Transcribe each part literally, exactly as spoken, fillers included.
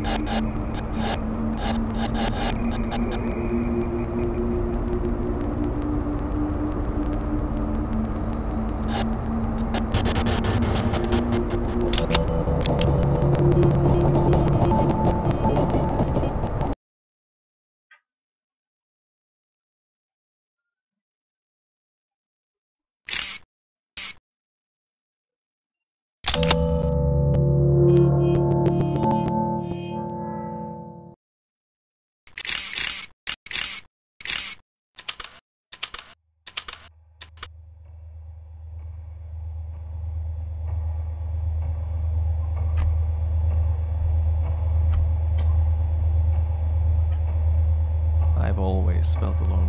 I've always felt alone.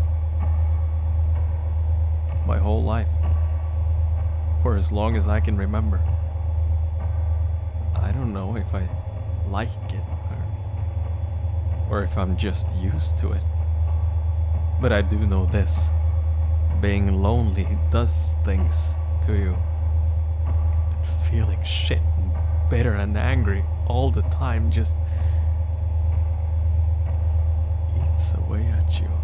My whole life. For as long as I can remember. I don't know if I like it or, or if I'm just used to it. But I do know this. Being lonely does things to you. And feeling shit and bitter and angry all the time just eats away at you.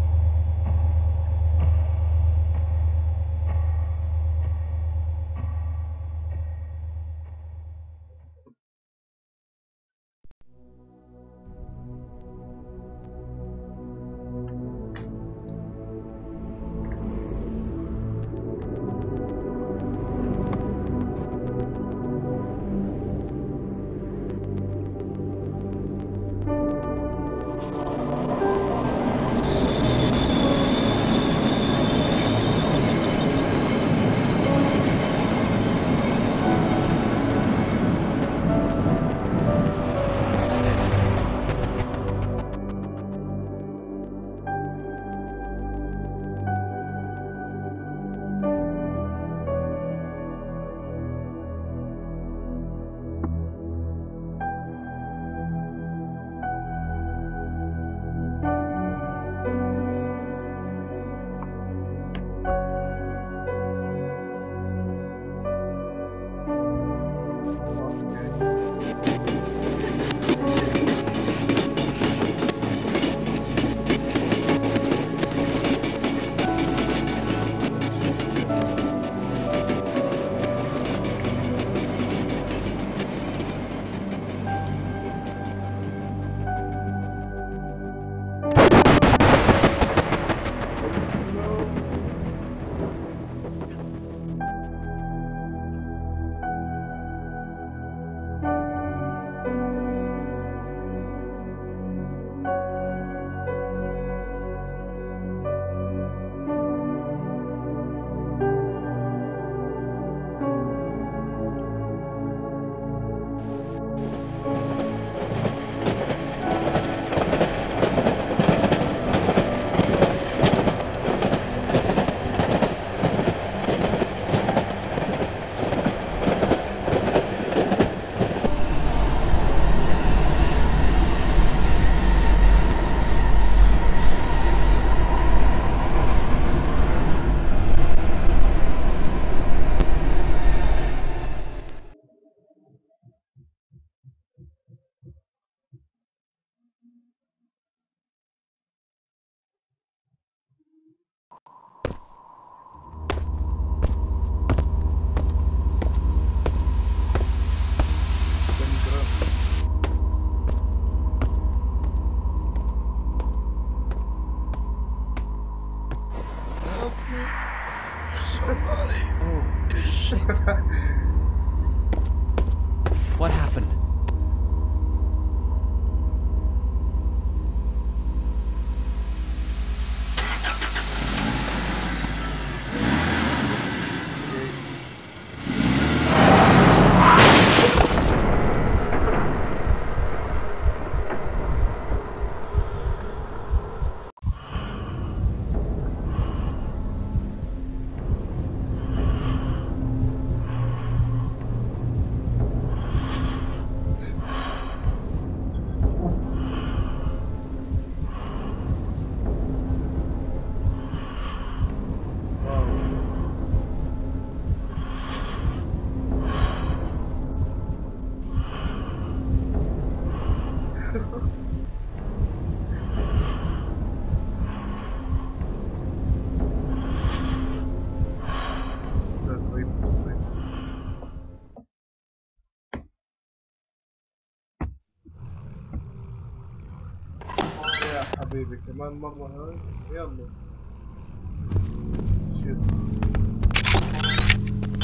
يا حبيبي كمان مرة هاي يلا شيل